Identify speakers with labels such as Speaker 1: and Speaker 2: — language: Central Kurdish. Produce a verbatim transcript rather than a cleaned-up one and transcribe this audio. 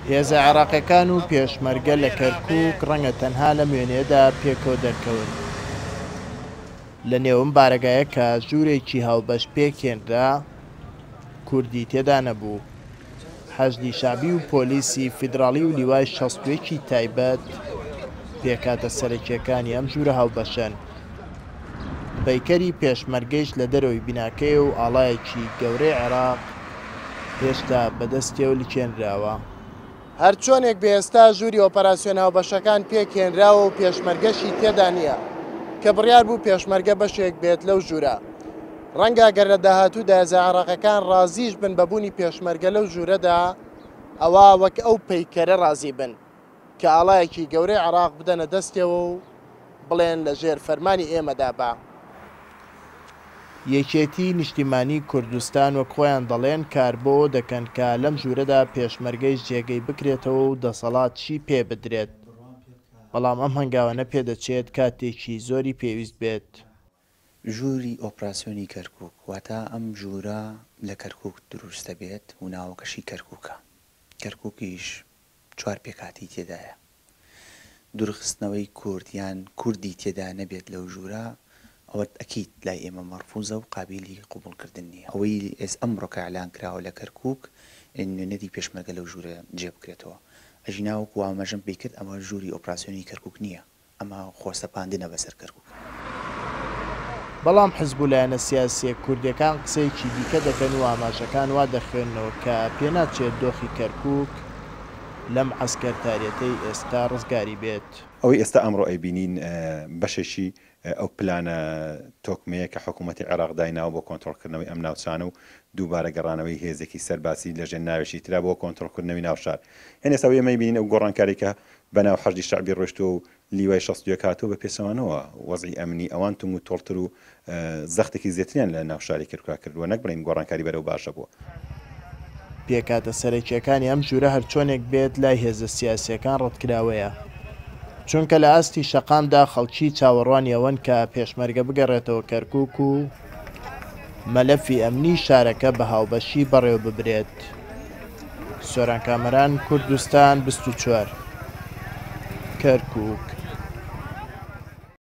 Speaker 1: هێزە عێراقیەکان و پێشمەرگە لە کەرکووک ڕەنگە تەنها لە وێنەیەدا پێکەوە دەرکەون. لە نێوم بارگایە کە ژوورێکی هاوبەش پێکهێنرا کوردی تێدا نەبوو. حەشدی شابی و پۆلیسی فیدراڵی و لیوای شەست و یەکی تایبەت پێکاتە سەرەکیەکانی ئەم ژوورە هاوبەشەن. پەیکەری پێشمەرگەیش لە دەرەوەی بیناکەی و ئاڵایەکی گەورەی عێراق هێشتا بەدەستیەوە لیکێنراوە. هەر چۆنێک بە ئێستا ژووری ئۆپەراسیۆن هاوبەشەکان پێکهێنراوە و پێشمەرگەشی تێدا نییە کە بڕیار بوو پێشمەرگە بەشێک بێت لەو ژوورە. ڕەنگە گەر لە داهاتوودا هێزە عێراقیەکان ڕازیش بن بەبوونی پێشمەرگە لەو ژوورەدا، ئەوە وەک ئەو پەیکەرە ڕازی بن کە ئاڵایەکی گەورەی عێراق بدەنە دەستیەوە و بڵێن لە ژێر فەرمانی ئێمەدا بە. یەکێتی نیشتیمانی کوردستان وەک خۆیان دەڵێن کار بۆ دەکەن کە لەم ژوورەدا پێشمەرگەی جێگەی بکرێتەوە و دەسەڵاتشی پێ بدرێت. بەڵام ئەم هەنگاوانە پێدەچێت کاتێکی زۆری پێویست بێت.
Speaker 2: ژووری ئۆپراسیۆنی کەرکووک واتە ئەم ژوورە لە کەرکووک دروستە بێت و ناوەکەشی کەرکووکە. کەرکووکیش چوار پێکاتی تێدایە. دوورخستنەوەی کوردیان کوردی تێدا نەبێت لەو ژوورە ئەوە ئەکید لای ئێمە مەرفوزە و قابلی قوبوڵکردن نییە. ئەوەی ئێس ئەمڕۆکە ئەعلان کراوە لە کەرکووک نوێنەری پێشمەرگە لەو ژوورە جێ بکرێتەوە. ئەژیناوەکو ئاماژەم پێی کرد ئەمە ژووری ئۆپراسیۆنی کەرکووک نییە، ئەمە خۆسەپاندنە بەسەر کەرکووک.
Speaker 1: بەڵام حزب و لایەنە سیاسیە کوردیەکان قسەیەکی دیکە دەکەن و ئاماژەکان وا دەخوێنەوە کە پێناچێت دۆخی کەرکووک لەم عەسکەرتاریەتەی ئێستا ڕزگاری بێت.
Speaker 3: ئەوەی ئێستا ئەمڕۆ ئەیبینین بەشێکی ئەو پلانە تۆکمەیە کە حکوومەتی عێراق دایناوە بۆ کۆنتڕۆڵکردنەوەی ئەم ناوچانە و دووبارە گەڕانەوەی هێزێکی سەرباسی لەژێر ناوێشی ترا بۆ کۆنتڕۆڵکردنەوەی ناوشار. هێن ئێستا ئێمە بینین ئەو گۆڕانکاری کە بەناو حەشدی شەعبی ڕۆیشتووە و لیوای شەست و یەک هاتووە بە پێچەوانەوە وەزعی ئەمنی ئەوان توم و تۆڵتر و زەختێکی زیاتریان لە ناوشاری کەرکووک کردووە، نەک بڵێین گۆڕانکاری بەرەو باشە بووە.
Speaker 1: پێکاتە سەرەکیەکانی ئەم ژوورە هەر چۆنێک بێت لای هێزە سیاسیەکان ڕەتکراوەیە، چونکە لە ئاستی شەقامدا خەڵکی چاوەڕوانی ئەوەن کە پێشمەرگە بگەڕێتەوە کەرکووک و مەلەفی ئەمنی شارەکە بە هاوبەشی بەڕێوە ببرێت. سۆران کامەران، کوردستان بیست و چوار، کەرکووک.